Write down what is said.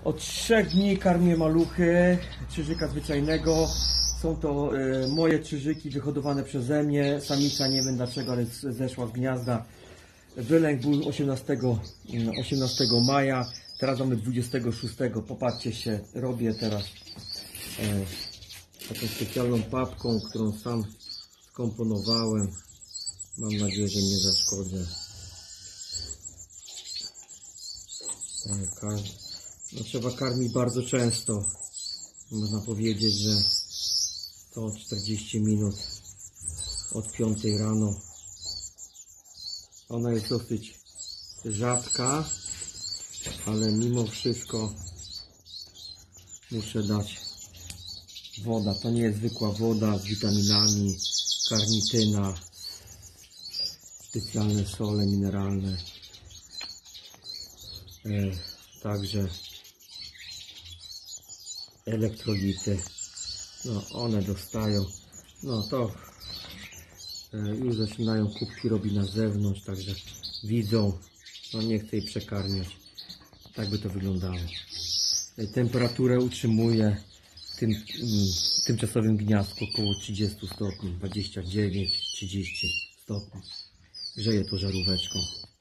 Od 3 dni karmię maluchy czyżyka zwyczajnego. Są to moje czyżyki wyhodowane przeze mnie. Samica nie wiem dlaczego, ale zeszła z gniazda. Wylęk był 18 maja. Teraz mamy 26. Popatrzcie się, robię teraz taką specjalną papką, którą sam skomponowałem. Mam nadzieję, że nie zaszkodzę. No, trzeba karmić bardzo często. Można powiedzieć, że to 40 minut od 5 rano. Ona jest dosyć rzadka, ale mimo wszystko muszę dać woda. To nie jest zwykła woda z witaminami, karnityna, specjalne sole mineralne. Także elektrolity. No, one dostają. No to już zaczynają kubki robić na zewnątrz, także widzą. No nie chcę jej przekarmiać. Tak by to wyglądało. Temperaturę utrzymuję w tym tymczasowym gniazdku około 30 stopni, 29-30 stopni. Grzeję to żaróweczką.